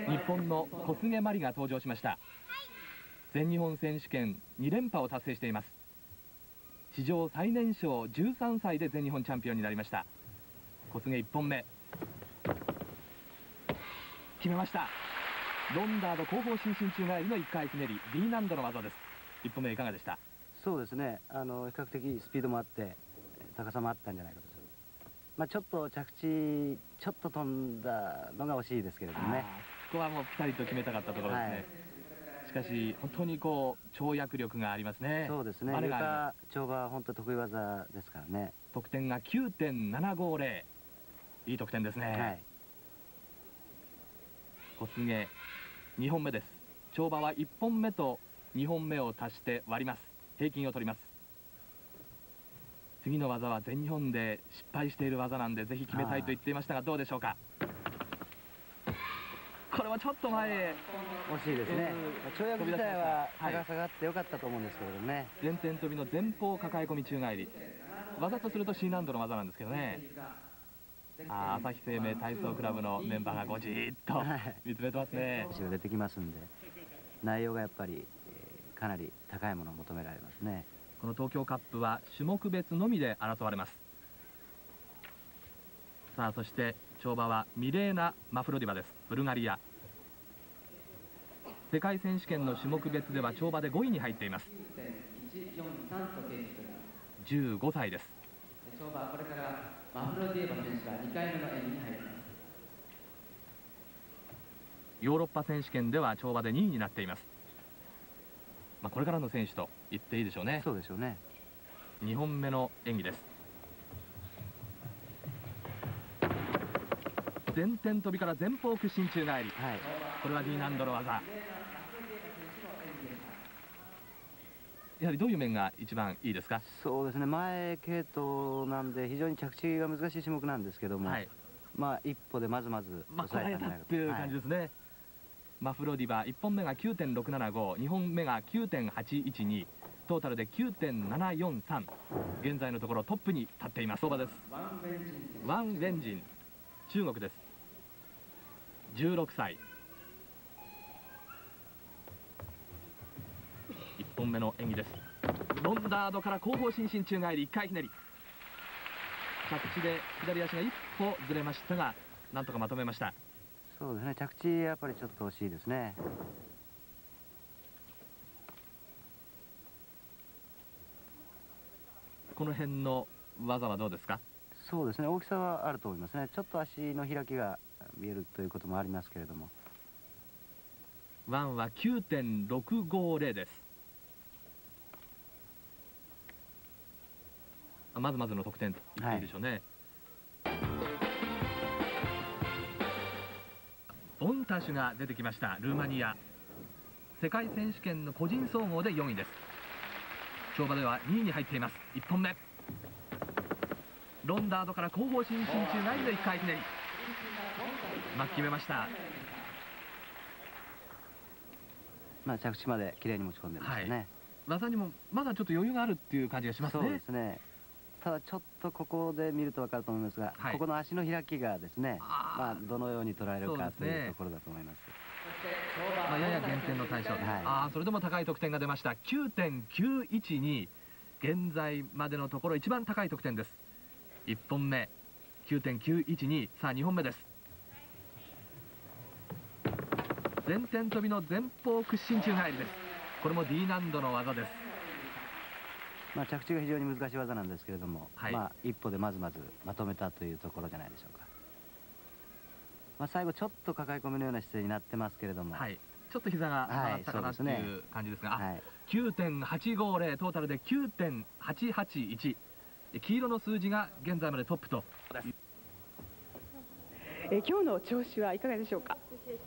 日本の小菅真理が登場しました。全日本選手権2連覇を達成しています。史上最年少13歳で全日本チャンピオンになりました。小菅1本目決めました。ロンダード後方伸身宙返りの1回ひねり、 D 難度の技です。1本目いかがでした？ そうですね、比較的スピードもあって高さもあったんじゃないかと。ちょっと着地ちょっと飛んだのが惜しいですけれどもね。 ここはもうピタリと決めたかったところですね、はい、しかし本当に跳躍力がありますね。 そうですね、床跳馬は本当得意技ですからね。 得点が 9.750、 いい得点ですね、はい、小菅2本目です。跳馬は1本目と2本目を足して割ります。平均を取ります。次の技は全日本で失敗している技なんでぜひ決めたいと言っていましたが、どうでしょうか。これはちょっと前へ惜しいですね。跳躍自体は高さがあってよかったと思うんですけれどね。 前転跳びの前方抱え込み宙返り、技とすると C 難度の技なんですけどね。朝日生命体操クラブのメンバーがごじーっと見つめてますね。 選手が出てきますんで、内容がやっぱりかなり高いものを求められますね。 この東京カップは種目別のみで争われます。さあ、そして跳馬はミレーナ・マフロディバです。ブルガリア。世界選手権の種目別では跳馬で5位に入っています。15歳です。 跳馬これからマフロディバ選手が2回目の演技に入ります。 ヨーロッパ選手権では跳馬で2位になっています。これからの選手と言っていいでしょうね。 そうでしょうね。 2本目の演技です。前転跳びから前方屈身宙返り、はい、これは D 難度の技。やはりどういう面が一番いいですか？ そうですね、前系統なんで非常に着地が難しい種目なんですけども、はい、一歩でまず抑えたっていう感じですね、はい、マフロディバ1本目が 9.675、 2本目が 9.812、 トータルで 9.743、 現在のところトップに立っています。相場です。ワン・ウェンジン、中国です。16歳。1本目の演技です。ロンダードから後方伸身宙返り1回ひねり、着地で左足が一歩ずれましたがなんとかまとめました。 そうですね、着地やっぱりちょっと惜しいですね。 この辺の技はどうですか？ そうですね、大きさはあると思いますね。ちょっと足の開きが見えるということもありますけれども。 ワンは 9.650 です。まずまずの得点と言っていいでしょうね、はい、ボンタシュが出てきました。ルーマニア。世界選手権の個人総合で4位です。跳馬では2位に入っています。1本目ロンダードから後方伸身宙返りで1回ひねり、決めました。 着地まで綺麗に持ち込んでましたね、はい、 技にもまだちょっと余裕があるっていう感じがしますね。 そうですね。ただちょっとここで見ると分かると思いますが、はい、ここの足の開きがですね、どのように捉えるかというところだと思います。 やや減点の対象、はい、それでも高い得点が出ました。 9.912、 現在までのところ一番高い得点です。1本目 9.912。 さあ2本目です。前転跳びの前方屈身宙返りです。これも D 難度の技です。 着地が非常に難しい技なんですけれども、はい、一歩でまずまとめたというところじゃないでしょうか。最後ちょっと抱え込みのような姿勢になってますけれども、はい、 ちょっと膝が曲がったかなという感じですが、はい、9.850、 トータルで 9.881、 黄色の数字が現在までトップとです。 今日の調子はいかがでしょうか？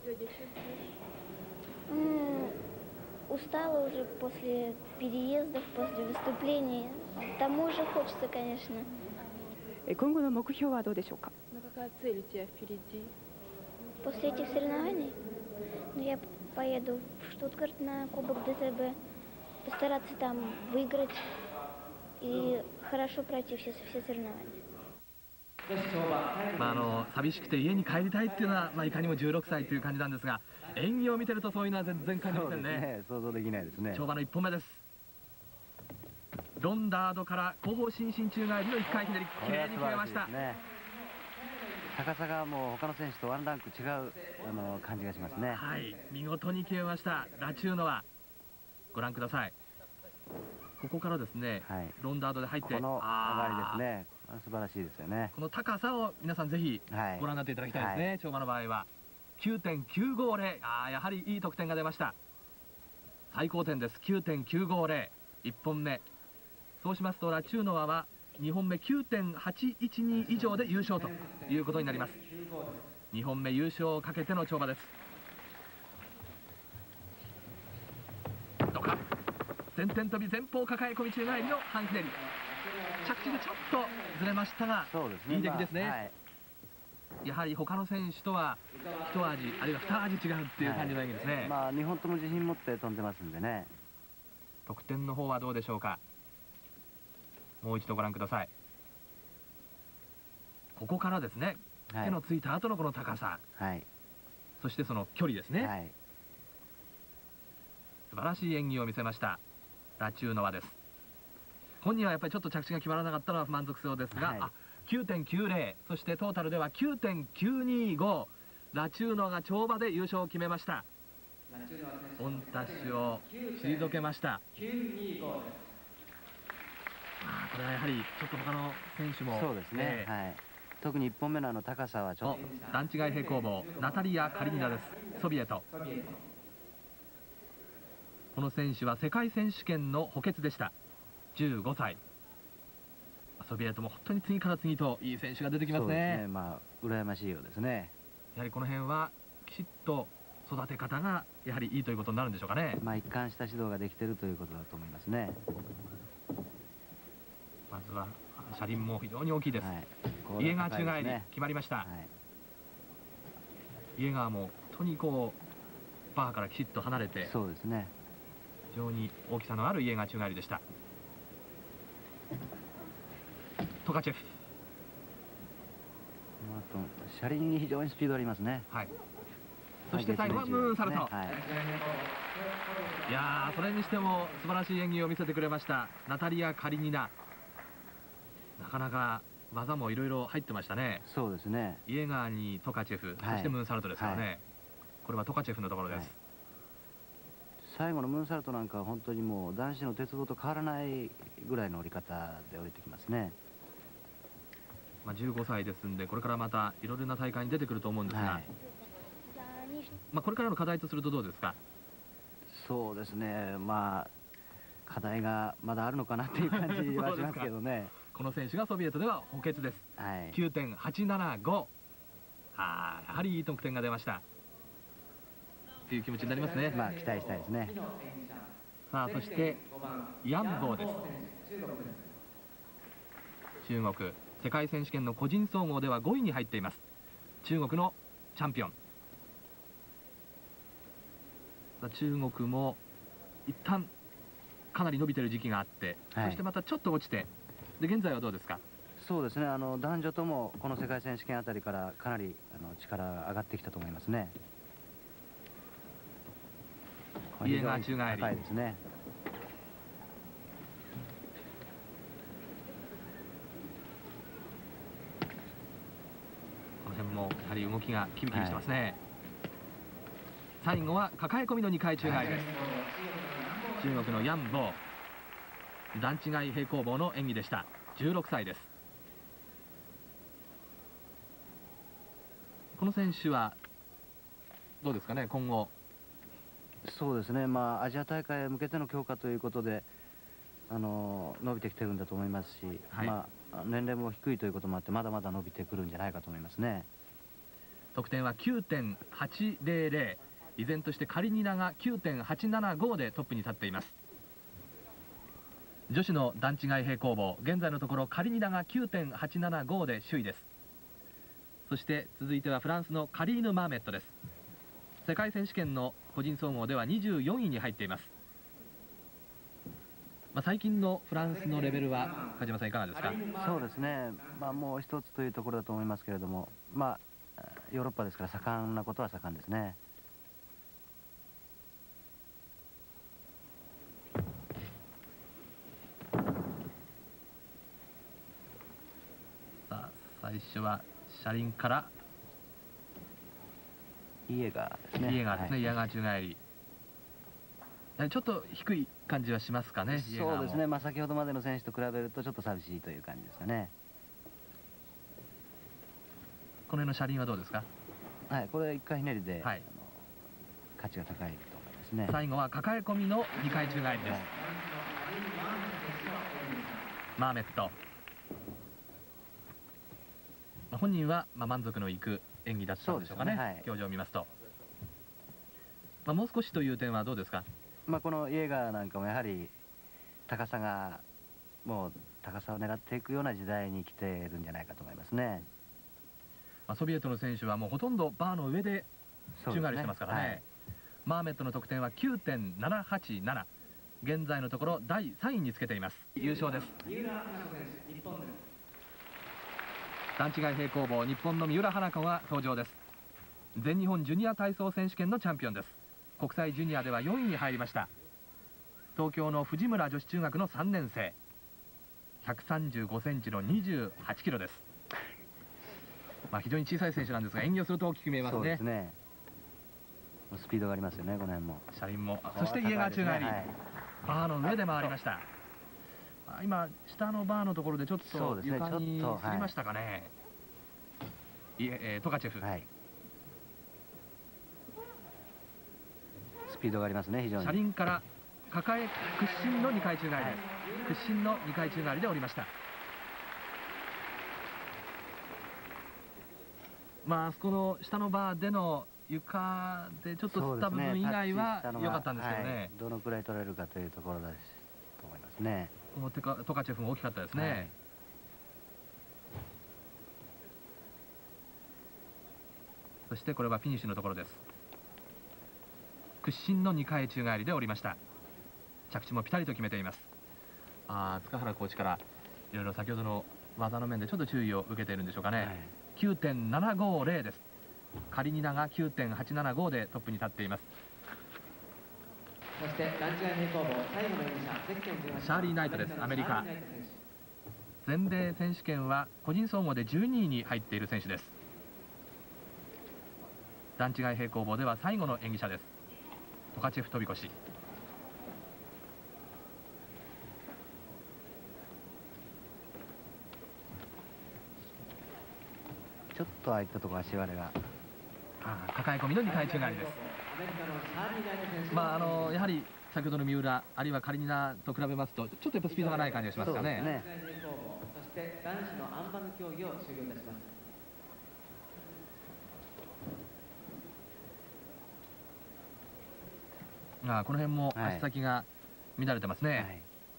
Устала уже после переездов, после выступлений. Тому же хочется, конечно. 今後の目標はどうでしょうか ？Какая цель у тебя впереди? После этих соревнований, я поеду в Штутгарт на Кубок ДТБ, постараться там выиграть и хорошо пройти все соревнования. 寂しくて家に帰りたいっていうのは、いかにも16歳という感じなんですが、演技を見てるとそういうのは全然感じませんね。 想像できないですね。 跳馬の1本目です。ロンダードから後方伸身宙返りの1回ひねり、きれいに決めました。 高さがもう他の選手とワンランク違う感じがしますね。 はい、見事に決めましたラチューノは。ご覧ください。ここからですね、ロンダードで入って、 この上がりですね。素晴らしいですよね。 この高さを皆さんぜひご覧になっていただきたいですね。跳馬の場合は 9.950、やはりいい得点が出ました。最高点です。 9.950、1本目。そうしますとラチューノワは2本目 9.812 以上で優勝ということになります。2本目優勝をかけての跳馬です。どうか。前転跳び前方抱え込み宙返りの半ひねり。着地がちょっとずれましたが、いい出来ですね。やはり他の選手とは一味あるいは二味違うっていう感じの演技ですね。 2本とも自信持って飛んでますんでね。 得点の方はどうでしょうか。もう一度ご覧ください。ここからですね、手のついた後のこの高さ、そしてその距離ですね。素晴らしい演技を見せましたラチューノワです。本人はやっぱりちょっと着地が決まらなかったのは不満足そうですが、9.90、そしてトータルでは 9.925、ラチューノワが跳馬で優勝を決めました。オンタッシュを退けました。これはやはりちょっと他の選手もそうですね、特に1本目の高さはちょっと。 段違い平行棒ナタリア・カリニナです。ソビエト。この選手は世界選手権の補欠でした。15歳。ソビエトも本当に次から次といい選手が出てきますね。 羨ましいようですね。 やはりこの辺はきちっと育て方がやはりいいということになるんでしょうかね。 一貫した指導ができているということだと思いますね。 まずは車輪も非常に大きいです。イエガー宙返り決まりました。イエガーも本当にこうバーからきちっと離れて、 そうですね、 非常に大きさのあるイエガー宙返りでした。トカチェフ。 車輪に非常にスピードありますね。 そして最後はムーンサルト。いやー、それにしても素晴らしい演技を見せてくれましたナタリア・カリニナ。なかなか技もいろいろ入ってましたね。 そうですね。 イエガーにトカチェフ、そしてムーンサルトですからね。これはトカチェフのところです。 最後のムーンサルトなんかは本当にもう男子の鉄棒と変わらないぐらいの降り方で降りてきますね。 15歳ですんで、これからまたいろいろな大会に出てくると思うんですが、これからの課題とするとどうですか。 そうですね、課題がまだあるのかなっていう感じはしますけどね。 この選手がソビエトでは補欠です。9.875。やはりいい得点が出ましたという気持ちになりますね。 期待したいですね。 さあ、そしてヤンボーです。中国世界選手権の個人総合では5位に入っています。中国のチャンピオン。中国も一旦かなり伸びてる時期があって、そしてまたちょっと落ちて、で現在はどうですか。 そうですね、男女ともこの世界選手権あたりからかなり力が上がってきたと思いますね。 イエガー宙返り高いですね。 この辺もやはり動きがキビキビしてますね。最後は抱え込みの2回宙返りです。中国のヤンボー、段違い平行棒の演技でした。16歳です。この選手はどうですかね、今後。 そうですね、アジア大会へ向けての強化ということで伸びてきてるんだと思いますし、年齢も低いということもあってまだまだ伸びてくるんじゃないかと思いますね。 得点は 9.800、依然としてカリニナが 9.875 でトップに立っています。女子の段違い平行棒、現在のところカリニナが 9.875 で首位です。そして続いてはフランスのカリーヌ・マーメットです。世界選手権の個人総合では24位に入っています。 最近のフランスのレベルは梶山さんいかがですか？ そうですね、もう一つというところだと思いますけれども、ヨーロッパですから盛んなことは盛んですね。 さあ最初は車輪からイエガーですね。 イエガーですね、イエガー宙返り。ちょっと低い感じはしますかね。 そうですね、先ほどまでの選手と比べるとちょっと寂しいという感じですかね。 この辺の車輪はどうですか？ はい、これ1回ひねりで、 はい、 価値が高いと思いますね。 最後は抱え込みの2回宙返りです。マーメット、本人は満足のいく演技だったんでしょうかね。表情を見ますと、もう少しという点はどうですか？ このイエガーなんかもやはり高さがもう高さを狙っていくような時代に来ているんじゃないかと思いますね。 ソビエトの選手はもうほとんどバーの上で宙返りしてますからね。マーメットの得点は 9.787、 現在のところ第3位につけています。優勝です。段違い平行棒、日本の三浦華子が登場です。全日本ジュニア体操選手権のチャンピオンです。国際ジュニアでは4位に入りました。東京の藤村女子中学の3年生、135センチの28キロです。非常に小さい選手なんですが、演技をすると大きく見えますね。そうですね、スピードがありますよね、この辺も。車輪も、そしてイエガー宙返り、バーの上で回りました。今下のバーのところでちょっと床にすりましたかね。トカチェフ、 スピードがありますね、非常に。 車輪から抱え屈伸の2回宙返りです。屈伸の2回宙返りで降りました。あそこの下のバーでの床でちょっと吸った部分以外は良かったんですけどね。 どのくらい取れるかというところだと思いますね。 このトカチェフも大きかったですね。そしてこれはフィニッシュのところです。屈伸の2回宙返りで降りました。着地もピタリと決めています。塚原コーチからいろいろ先ほどの技の面でちょっと注意を受けているんでしょうかね。9.750 です。カリニナが 9.875 でトップに立っています。 そして段違い平行棒最後の演技者、 シャーリー・ナイトです。アメリカ全米選手権は個人総合で12位に入っている選手です。段違い平行棒では最後の演技者です。トカチェフ飛び越し。 ちょっとああいったところ足割れが抱え込みの2回宙返りです。やはり先ほどの三浦あるいはカリニナと比べますとちょっとやっぱスピードがない感じがしますかね。 そして男子のあん馬の競技を終了いたします。 この辺も足先が乱れてますね。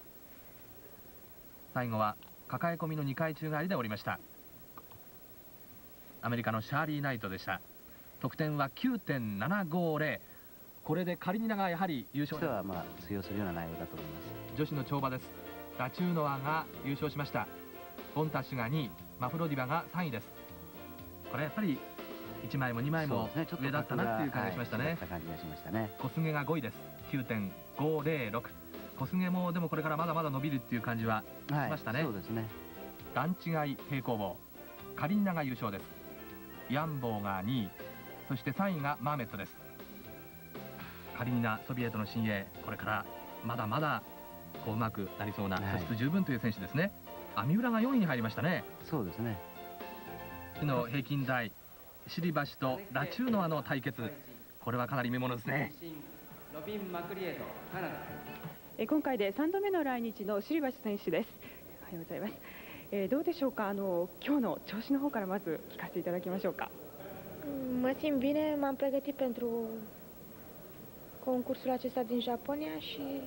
最後は抱え込みの2回宙返りで降りました。アメリカのシャーリー・ナイトでした。得点は 9.750。 これでカリニナがやはり優勝では通用するような内容だと思います。 女子の跳馬です。ダチューノワが優勝しました。ボンタッシュが2位、マフロディバが3位です。これやっぱり1枚も2枚も上だったなっていう感じがしましたね。小菅が5位です。 9.506。 小菅もでもこれからまだまだ伸びるっていう感じはしましたね。 そうですね。 段違い平行棒、カリニナが優勝です。ヤンボーが2位、そして3位がマーメットです。カリニナ、ソビエトの新鋭、これからまだまだうまくなりそうな素質十分という選手ですね。三浦が4位に入りましたね。 そうですね。 の平均台、シリバシとラチューノワの対決、これはかなり見ものですね。 ロビン・マクリエート、カナダ。 今回で3度目の来日のシリバシ選手です。おはようございます。どうでしょうか、今日の調子の方からまず聞かせていただきましょうか。 Mă simt bine, m-am pregătit pentru concursul acesta din Japonia și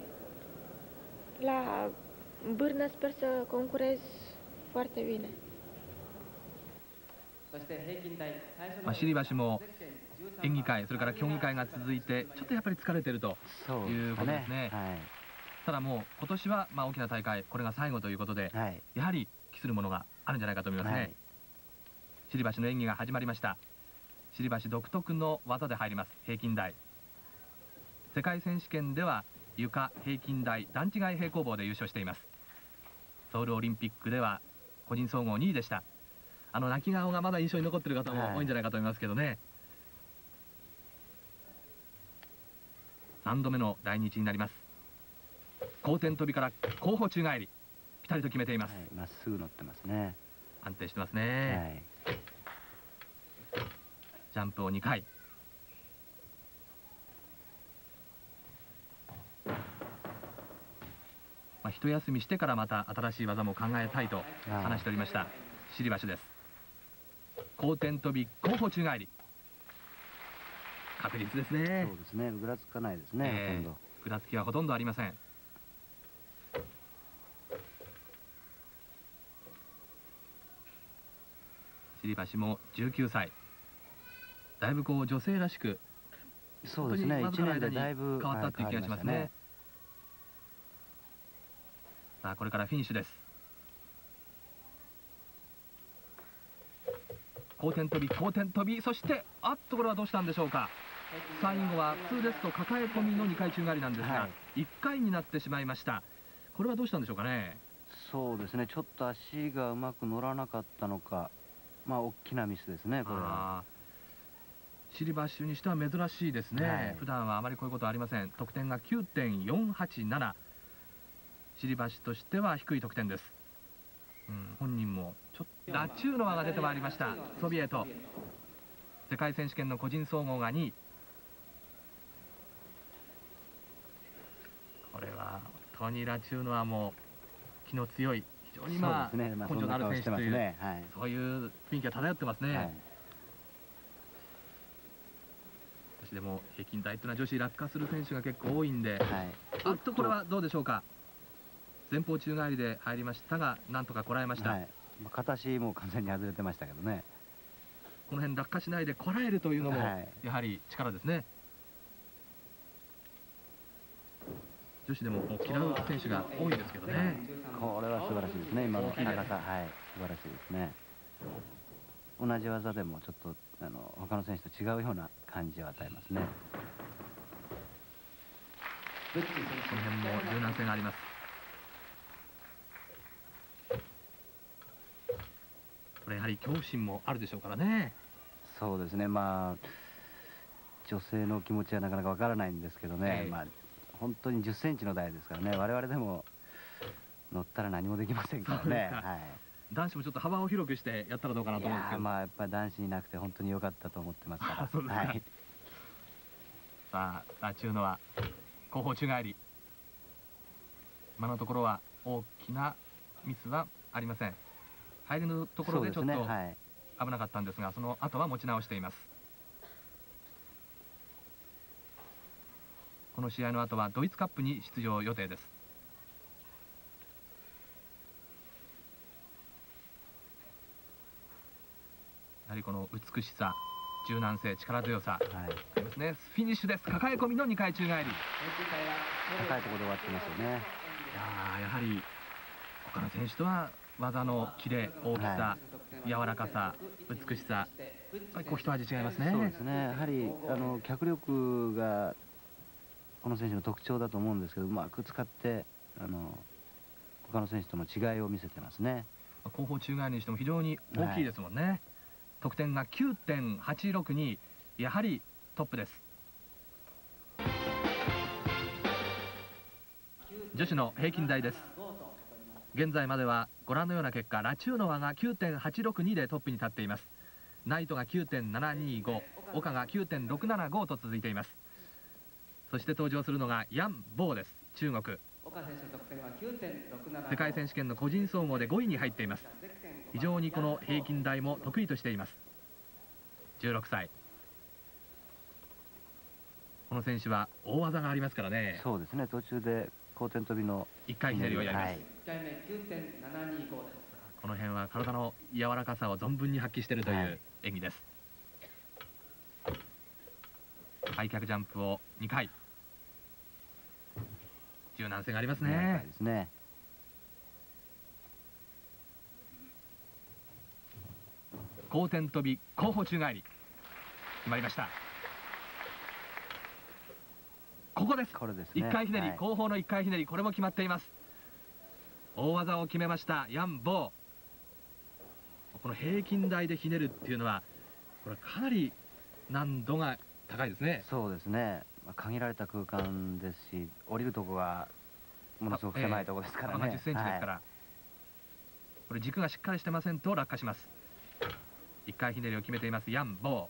la bârnă sper să concurez foarte bine. シリバシも演技会、それから競技会が続いてちょっとやっぱり疲れてるということですね。 ただもう今年は大きな大会、これが最後ということで、 はい、 やはり期するものがあるんじゃないかと思いますね。尻橋の演技が始まりました。尻橋独特の技で入ります。平均台、世界選手権では床、平均台、段違い平行棒で優勝しています。ソウルオリンピックでは個人総合2位でした。泣き顔がまだ印象に残っている方も多いんじゃないかと思いますけどね。3度目の来日になります。後転飛びから後方宙返り、ピタリと決めています。 まっすぐ乗ってますね。 安定してますね。ジャンプを2回。一休みしてからまた新しい技も考えたいと話しておりました尻橋です。後転飛び後方宙返り、確実ですね。 そうですね、ぐらつかないですね、ほとんど。 ぐらつきはほとんどありません。尻橋も19歳、だいぶ女性らしく、 そうですね、1年でだいぶ変わったっていう気がしますね。さあこれからフィニッシュです。後転飛び後転飛び、そしてこれはどうしたんでしょうか。最後は普通ですと抱え込みの2回宙返りなんですが、1回になってしまいました。これはどうしたんでしょうかね。 そうですね、ちょっと足がうまく乗らなかったのか、大きなミスですね、これは。 尻橋にしては珍しいですね。普段はあまりこういうことはありません。得点が 9.487、尻橋としては低い得点です。本人もちょっとラチューノワが出てまいりました。ソビエト、世界選手権の個人総合が2位。これは本当にラチューノワも気の強い、非常に根性のある選手という、そういう雰囲気が漂ってますね。少しでも平均台というのは女子落下する選手が結構多いんで、これはどうでしょうか。前方宙返りで入りましたが、なんとかこらえました。 片足も完全に外れてましたけどね。 この辺落下しないでこらえるというのもやはり力ですね。女子でも嫌う選手が多いですけどね。 これは素晴らしいですね、今の高さ。素晴らしいですね。同じ技でもちょっと他の選手と違うような感じを与えますね。 この辺も柔軟性があります。これやはり恐怖心もあるでしょうからね。 そうですね、女性の気持ちはなかなかわからないんですけどね、本当に10センチの台ですからね、我々でも乗ったら何もできませんからね。 男子もちょっと幅を広くしてやったらどうかなと思うんですけど。 やっぱり男子になくて本当に良かったと思ってますから。 そうですか。さあラチューノは後方宙返り、今のところは大きなミスはありません。入りのところでちょっと危なかったんですが、その後は持ち直しています。この試合の後はドイツカップに出場予定です。やはりこの美しさ、柔軟性、力強さありますね。フィニッシュです。抱え込みの2回宙返り、 高いところで終わってますよね。 やはり他の選手とは技のキレ、大きさ、柔らかさ、美しさ、一味違いますね。 そうですね、やはり脚力がこの選手の特徴だと思うんですけど、うまく使って他の選手との違いを見せてますね。 後方宙返りにしても非常に大きいですもんね。得点が 9.862、やはりトップです。女子の平均台です。現在まではご覧のような結果、ラチューノワが 9.862 でトップに立っています。ナイトが 9.725、岡が 9.675 と続いています。そして登場するのがヤン・ボーです。中国、世界選手権の個人総合で5位に入っています。非常にこの平均台も得意としています。16歳、この選手は大技がありますからね。 そうですね、途中で後転飛びの 1回ひねりをやります。この辺は体の柔らかさを存分に発揮しているという演技です。開脚ジャンプを2回、柔柔軟性があります柔らかねい。ですね。 後転飛び後方宙返り決まりました。ここです。 これですね。 1回ひねり、 はい、 後方の1回ひねり、これも決まっています。大技を決めましたヤン・ボー。この平均台でひねるっていうのはこれかなり難度が高いですね。 そうですね。限られた空間ですし、降りるとこがものすごく狭いところですからね。 10センチですから、はい、これ軸がしっかりしてませんと落下します。1回ひねりを決めていますヤン・ボー。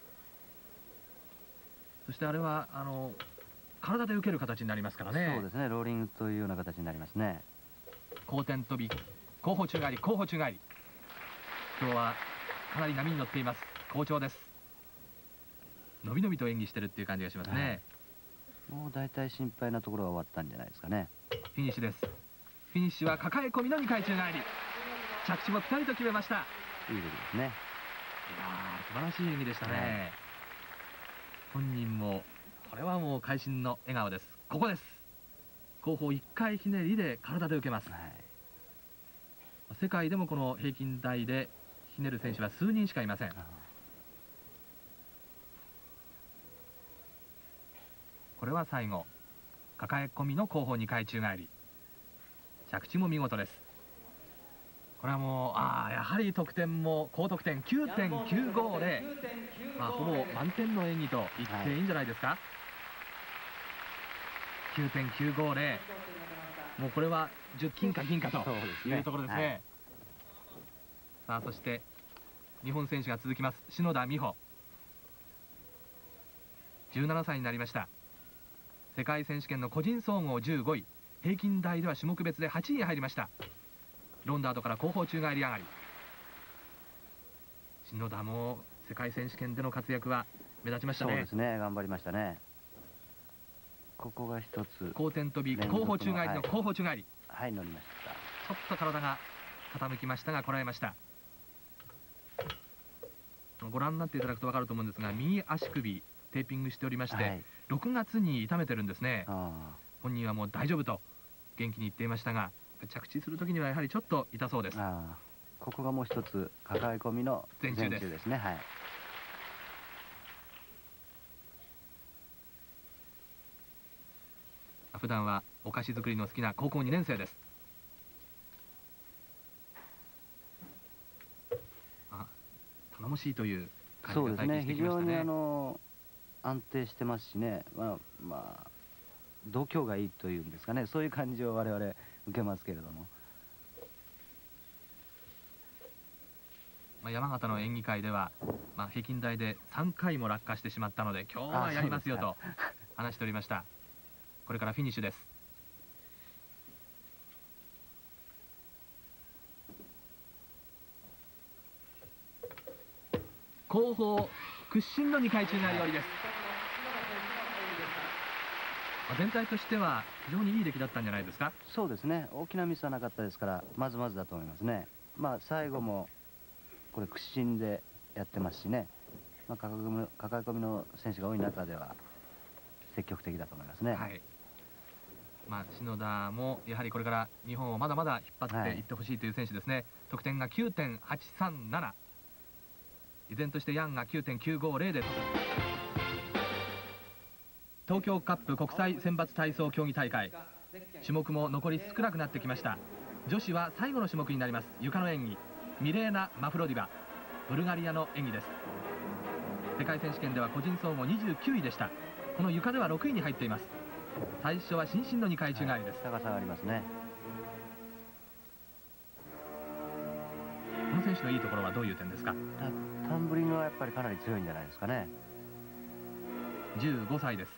そしてあれは体で受ける形になりますからね。 そうですね。ローリングというような形になりますね。 後転飛び後方宙返り後方宙返り、今日はかなり波に乗っています。好調です。のびのびと演技してるっていう感じがしますね。 はい、もう大体心配なところは終わったんじゃないですかね。 フィニッシュです。フィニッシュは抱え込みの2回宙返り、着地もピタリと決めました。 いい出来ですね。 いやー、素晴らしい演技でしたね。はい、本人もこれはもう会心の笑顔です。ここです。後方1回ひねりで体で受けます。はい、世界でもこの平均台でひねる選手は数人しかいません。これは最後抱え込みの後方2回宙返り、着地も見事です。これはもうやはり得点も高得点 9.950、ほぼ満点の演技と言っていいんじゃないですか。はい、9.950、もうこれは10金か銀かというところですね。はい、さあそして日本選手が続きます。篠田美帆、17歳になりました。世界選手権の個人総合15位、平均台では種目別で8位に入りました。ロンダートから後方宙返り上がり、篠田も世界選手権での活躍は目立ちましたね。 そうですね、頑張りましたね。ここが一つ後転飛び後方宙返りの後方宙返り、 はい、乗りました。 ちょっと体が傾きましたがこらえました。ご覧になっていただくと分かると思うんですが、右足首テーピングしておりまして、はい、6月に痛めてるんですね。本人はもう大丈夫と元気に言っていましたが、着地するときにはやはりちょっと痛そうです。 ここがもう一つ抱え込みの前宙ですね。はい、 普段はお菓子作りの好きな高校2年生です。頼もしいという感じが最近してきましたね。 そうですね、非常に安定してますしね、度胸がいいというんですかね、そういう感じを我々受けますけれども。 山形の演技会では、平均台で3回も落下してしまったので今日はやりますよと話しておりました。これからフィニッシュです。後方屈伸の2回宙返り降りです。全体としては非常にいい出来だったんじゃないですか。 そうですね、大きなミスはなかったですから、まずまずだと思いますね。最後もこれ屈伸でやってますしね、抱え込みの選手が多い中では積極的だと思いますね。はい、 篠田もやはりこれから日本をまだまだ引っ張っていってほしいという選手ですね。得点が 9.837、 依然としてヤンが 9.950 で東京カップ国際選抜体操競技大会、種目も残り少なくなってきました。女子は最後の種目になります。床の演技、ミレーナ・マフロディバ、ブルガリアの演技です。世界選手権では個人総合29位でした。この床では6位に入っています。最初は伸身の2回宙返りです。 高さがありますね。 この選手のいいところはどういう点ですか。 タンブリングはやっぱりかなり強いんじゃないですかね。 15歳です。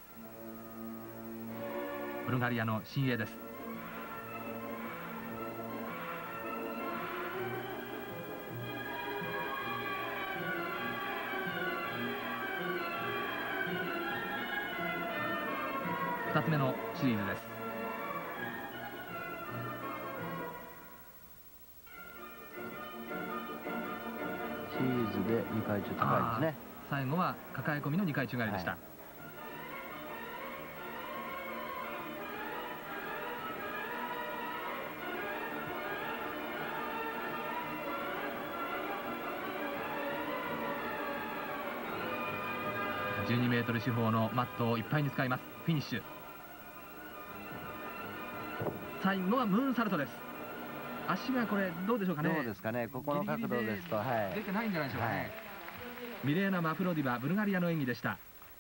ブルガリアの新鋭です。2つ目のシリーズです。 シリーズで2回宙高いですね。 最後は抱え込みの2回宙返りでした。 12メートル四方のマットをいっぱいに使います。フィニッシュ。最後はムーンサルトです。足がこれどうでしょうかね。 どうですかね、ここの角度ですと、はい、 出てないんじゃないでしょうかね。 はい、 ミレーナ・マフロディバ、ブルガリアの演技でした。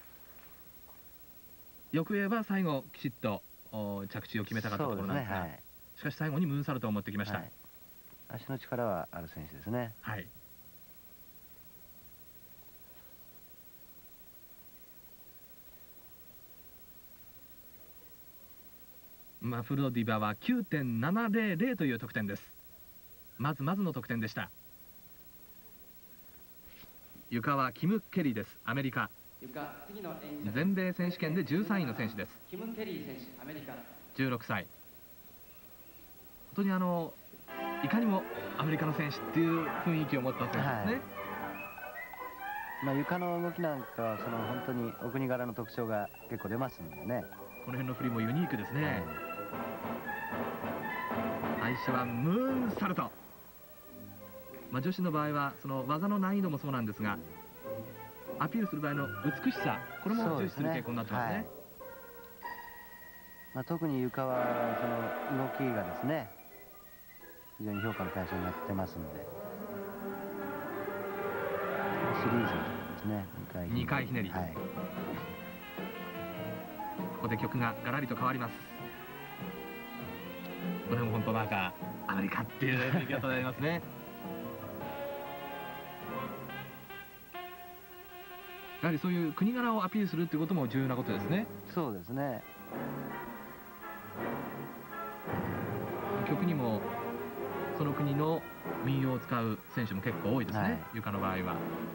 翌泳は最後きちっと着地を決めたかったところなんですが、しかし最後にムーンサルトを持ってきました。 足の力はある選手ですね。 はい。マフロディバは 9.700 という得点です。まずの得点でした。床はキム・ケリーです。アメリカ。全米選手権で13位の選手です。 キム・ケリー選手、アメリカ。 16歳。本当にいかにもアメリカの選手っていう雰囲気を持った選手ですね。はい、 まあ床の動きなんかは本当にお国柄の特徴が結構出ますんでね。 この辺の振りもユニークですね。最初はムーンサルト。女子の場合はその技の難易度もそうなんですが、アピールする場合の美しさ、これも重視する傾向になってますね。 特に床はその動きがですね、非常に評価の対象になってますので、シリーズですね、 2回ひねり。はい、ここで曲がガラリと変わります。これも本当なんかアメリカっていう雰囲気が漂いますね。やはりそういう国柄をアピールするっていうことも重要なことですね。 そうですね。 曲にもその国の民謡を使う選手も結構多いですね、はい、床の場合は。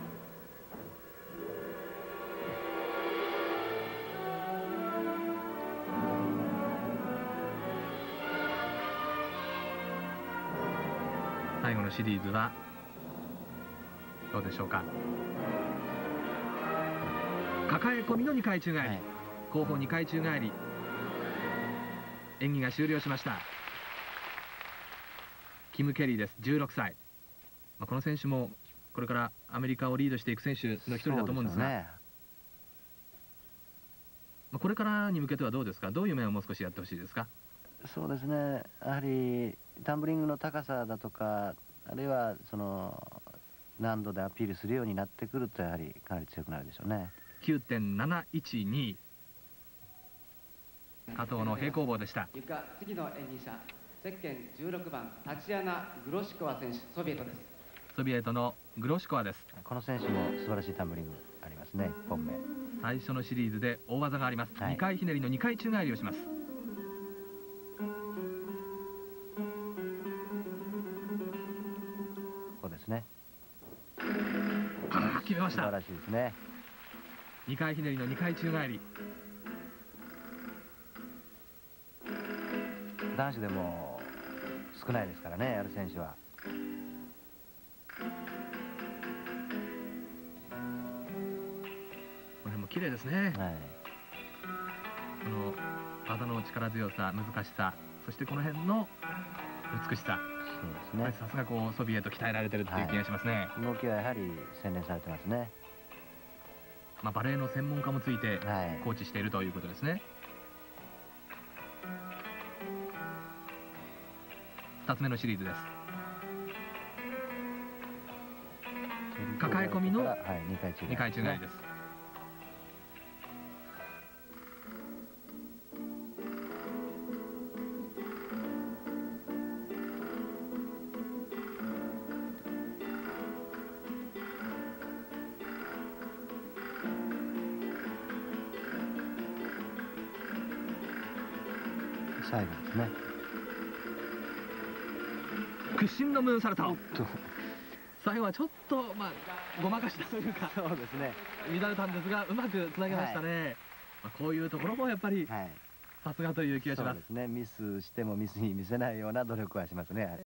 最後のシリーズはどうでしょうか。抱え込みの2回宙返り、後方2回宙返り、演技が終了しました。キム・ケリーです。16歳。この選手もこれからアメリカをリードしていく選手の一人だと思うんですが、これからに向けてはどうですか。どういう面をもう少しやってほしいですか。 そうですね、やはりタンブリングの高さだとか、あるいは難度でアピールするようになってくると、やはりかなり強くなるでしょうね。 9.712。加藤の平行棒でした。 床、次の演技者、ゼッケン16番タチアナ・グロシコワ選手、ソビエトです。 ソビエトのグロシコワです。 この選手も素晴らしいタンブリングありますね。1本目最初のシリーズで大技があります。2回ひねりの2回宙返りをします。 ここですね。 決めました。 素晴らしいですね。 2回ひねりの2回宙返り。 男子でも少ないですからね、やる選手は。 この辺も綺麗ですね。はい、この技の力強さ、難しさ、そしてこの辺の美しさ。そうですね。さすがソビエト鍛えられてるっていう気がしますね。 動きはやはり洗練されてますね。 バレエの専門家もついてコーチしているということですね。2つ目のシリーズです。抱え込みの2回宙返りです。 最後ですね。 屈身のムーンサルト。最後はちょっとごまかしたというか、 そうですね、 乱れたんですがうまくつなげましたね。こういうところもやっぱりさすがという気がします。 そうですね、ミスしてもミスに見せないような努力はしますね。